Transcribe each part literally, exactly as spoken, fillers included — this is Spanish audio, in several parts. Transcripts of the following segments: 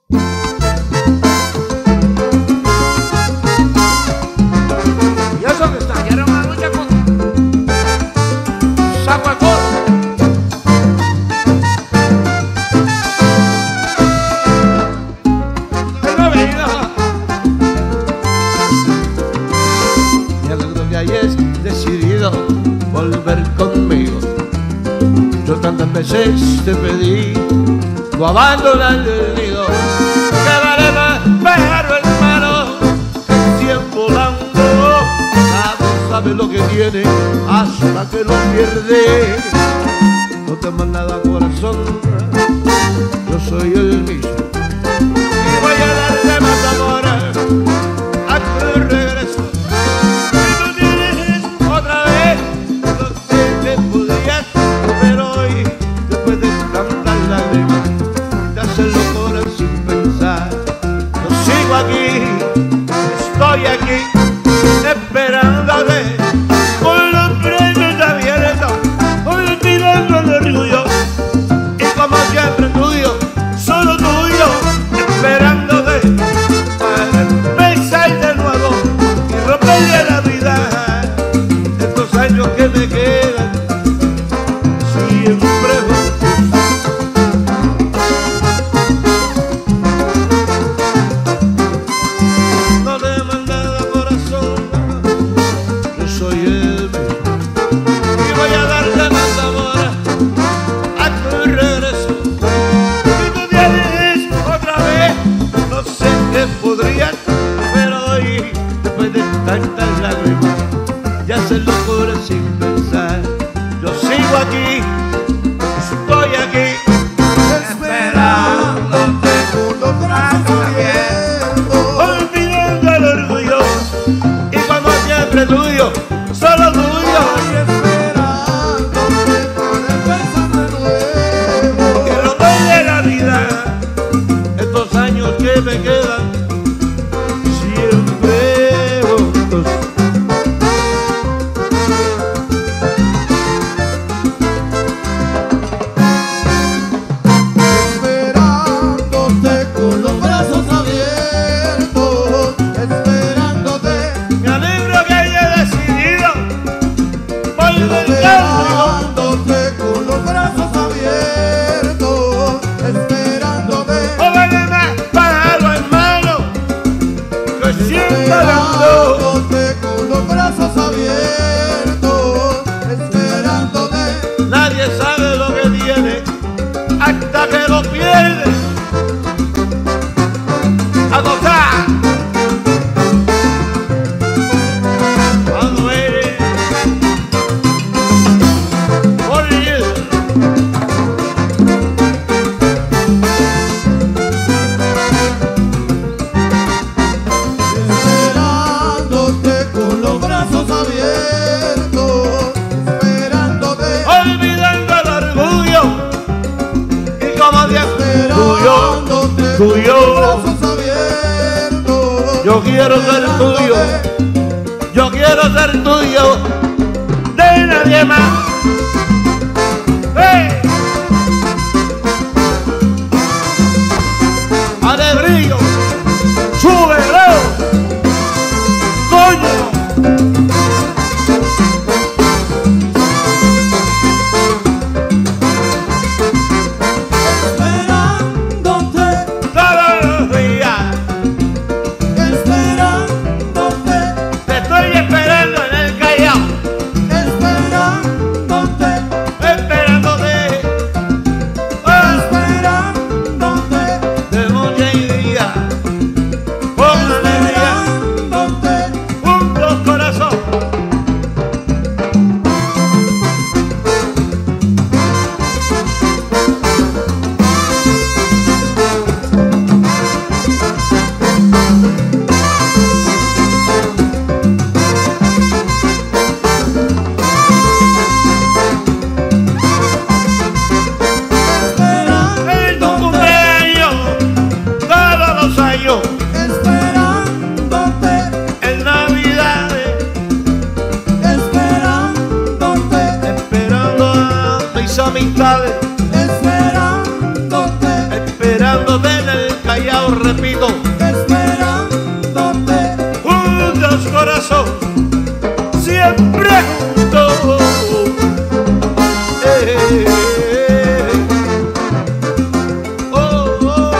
Y eso que extrañaron a lucha con saco de coro. Él no ha venido. Me alegro que hayas decidido volver conmigo. Yo tantas veces te pedí no abandonar el nido. Que vale más pájaro hermano que cien volando. Nadie sabe lo que tiene hasta que lo pierde. No temas nada corazón, yo soy el mismo y voy a darte más amor a tu regreso. Si tú tienes otra vez lo que te podrías, pero hoy después de tantas lágrimas te hacen locura sin pensar. Yo sigo aquí, estoy aquí esperándote con los brazos abiertos, olvidando el orgullo y como siempre tuyo, solo tuyo, esperándote para empezar de nuevo y romperle la vida. Estos años que me quedan siempre juntos. No te mandas corazón, yo soy el mismo y voy a darte más amor a tu regreso. Si tú vienes otra vez, no sé qué podrías, pero hoy, después de tantas lágrimas, ya se locura sin pensar. Yo sigo aquí, estoy aquí, esperándote con los brazos abiertos, olvidando el orgullo y como siempre tuyo, solo tuyo. Que lo doy de la vida, estos años que me quedan siempre juntos. Esperándote con los brazos abiertos, esperándote. Me alegro que haya decidido volver conmigo. Esperándote con los brazos abiertos, esperándote. O vale más pájaro hermano que siempre volando. Esperándote con los brazos abiertos, esperándote. Nadie sabe lo que tiene hasta que lo pierde. A gozar. Cuando eres por ir. Esperándote con los brazos abiertos, esperándote. Olvidando el orgullo y como Dios tuyo, Esperándote tuyo. con los brazos abiertos. Yo quiero ser tuyo, yo quiero ser tuyo, de nadie más. ¡Hey! ¡Alegrío! ¡Súbelo! ¡Coño! Esperándote, Todos los días esperándote, te estoy esperando en el Callao, esperándote, esperándote. Oh, esperándote. de noche y día. callado repito, esperándote. juntos corazón, siempre juntos. Eh, eh, eh. Oh, oh.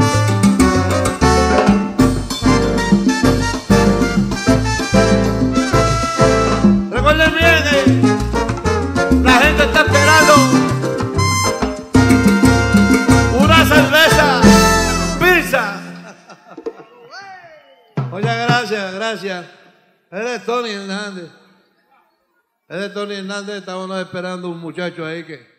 Recuerden bien, eh, la gente está esperando una cerveza, pizza. Muchas gracias, gracias. Él es Tony Hernández. Él es Tony Hernández. Estábamos esperando un muchacho ahí que